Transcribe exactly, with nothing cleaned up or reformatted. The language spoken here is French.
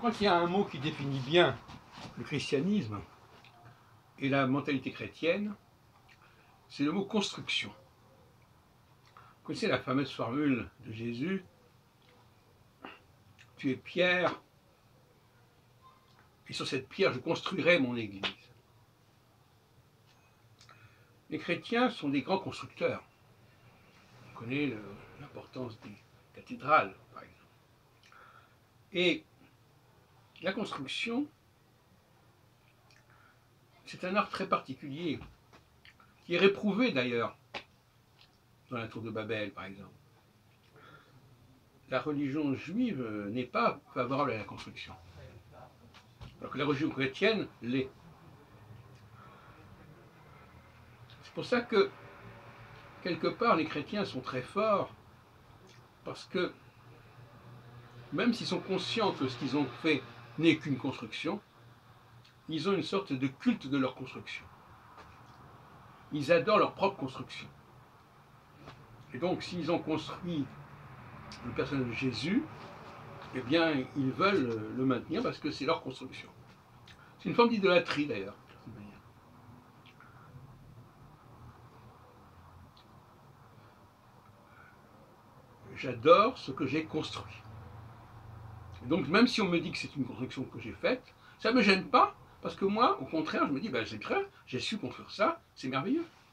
crois qu'il y a un mot qui définit bien le christianisme et la mentalité chrétienne, c'est le mot construction. Vous connaissez la fameuse formule de Jésus, tu es pierre, et sur cette pierre je construirai mon église. Les chrétiens sont des grands constructeurs. On connaît l'importance des cathédrales, par exemple. Et la construction, c'est un art très particulier, qui est réprouvé d'ailleurs dans la tour de Babel, par exemple. La religion juive n'est pas favorable à la construction, alors que la religion chrétienne l'est. C'est pour ça que, quelque part, les chrétiens sont très forts, parce que, même s'ils sont conscients que ce qu'ils ont fait n'est qu'une construction, ils ont une sorte de culte de leur construction. Ils adorent leur propre construction. Et donc, s'ils ont construit le personnage de Jésus, eh bien, ils veulent le maintenir parce que c'est leur construction. C'est une forme d'idolâtrie, d'ailleurs. J'adore ce que j'ai construit. Et donc, même si on me dit que c'est une construction que j'ai faite, ça ne me gêne pas, parce que moi, au contraire, je me dis, ben, c'est bien, j'ai su construire ça, c'est merveilleux.